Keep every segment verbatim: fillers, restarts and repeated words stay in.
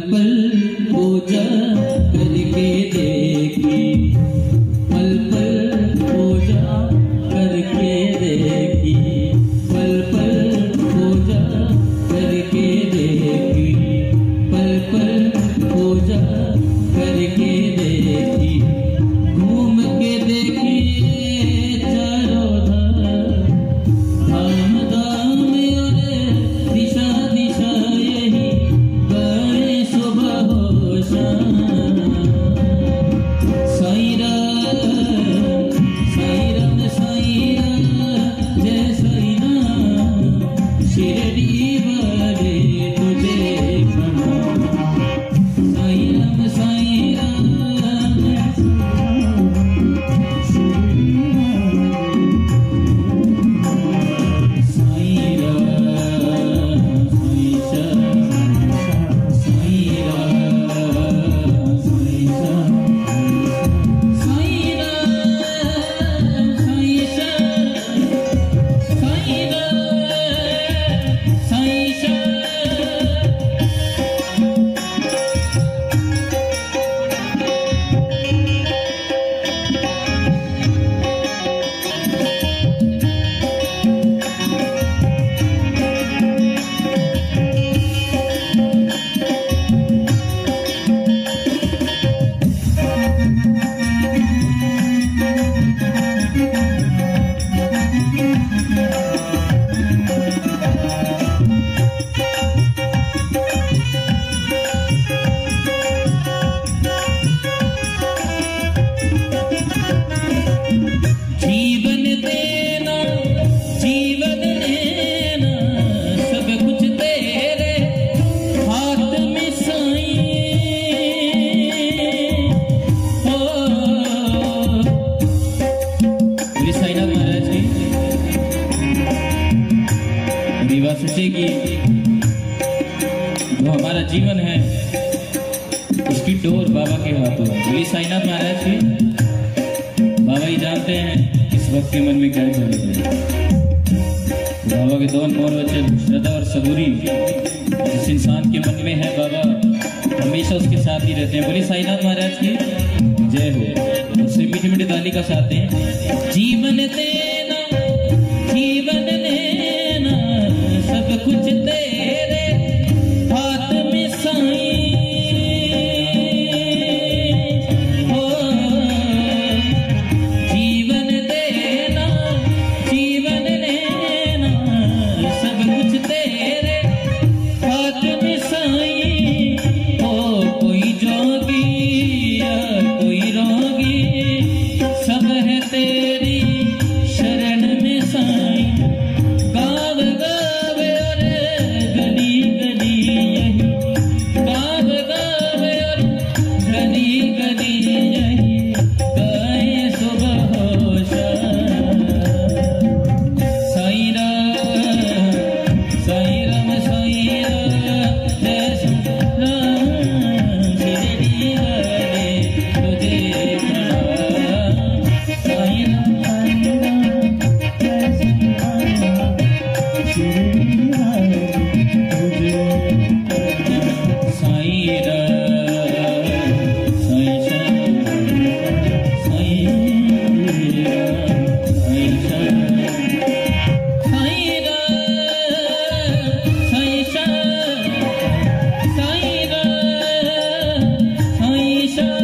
पल पूजा करके देखी, पल पल पूजा करके देखी, पल पल पूजा करके देखी, पल पल पूजा करके देखी। घूम के देखिए चारों धाम, धाम धाम और दिशा दिशा यही गाए सुबह हो शाम। साईं राम साईं राम साईं राम जय साईं राम, शिरडी वाले तुझे प्रणाम। साईं राम साईं राम साईं राम साईं श्याम, साईं राम साईं श्याम, साईं राम साईं श्याम, साईं राम साईं श्याम। जीवन देना जीवन लेना सब कुछ तेरे हाथ में साईं हो। श्री साईनाथ महाराज जी रीवा सोचे कि जो हमारा जीवन है उसकी डोर बाबा के हाथों है। श्री साईनाथ महाराज जी बाबा ही जानते हैं इस वक्त के मन में क्या चल रहा है। बाबा के दोन मोर वचन श्रद्धा और सबूरी जिस इंसान के मन में है बाबा हमेशा उसके साथ ही रहते हैं। बोले साईनाथ महाराज की जय हो। उससे मीठी मीठी ताली का साथ हैं। जीवन देना जीवन लेना सब कुछ तेरे हाथ में साईं हो। जीवन देना जीवन लेना सब कुछ तेरे हाथ में साईं हो। कोई जोगी या कोई रोगी सब है तेरी शरण में साईं। गाव गावे और गली गली यही, गाव गावे और गली गली यही गाए सुबह हो शाम। साईं राम साईं राम साईं राम जय साईं राम, शिरडी वाले तुझे प्रणाम। साईं राम जय साईं राम, शिरडी वाले तुझे प्रणाम। साईं राम साईं श्याम, साईं राम साईं श्याम, साईं राम साईं श्याम, साईं राम साईं श्याम।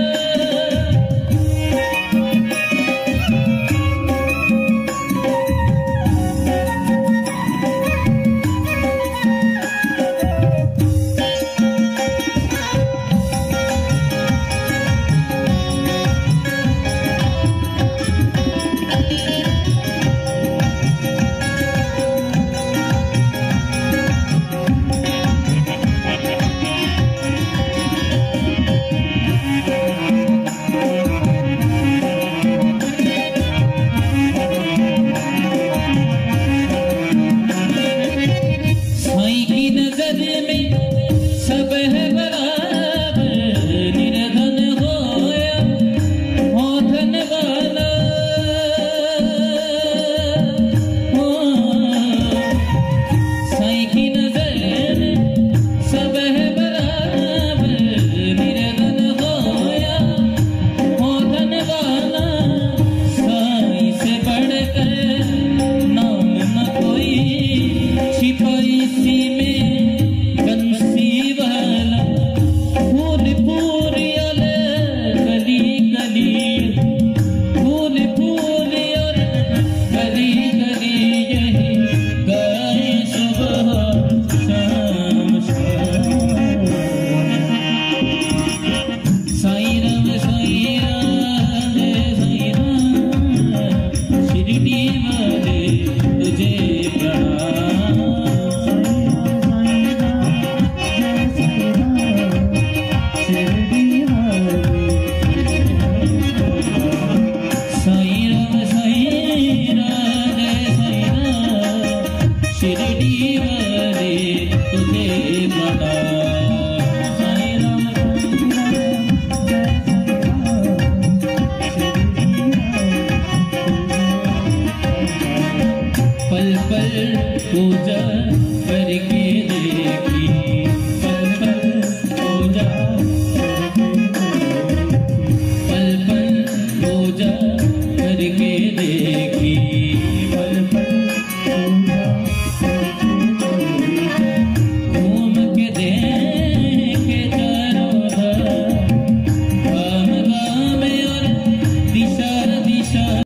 पल पल पूजा करके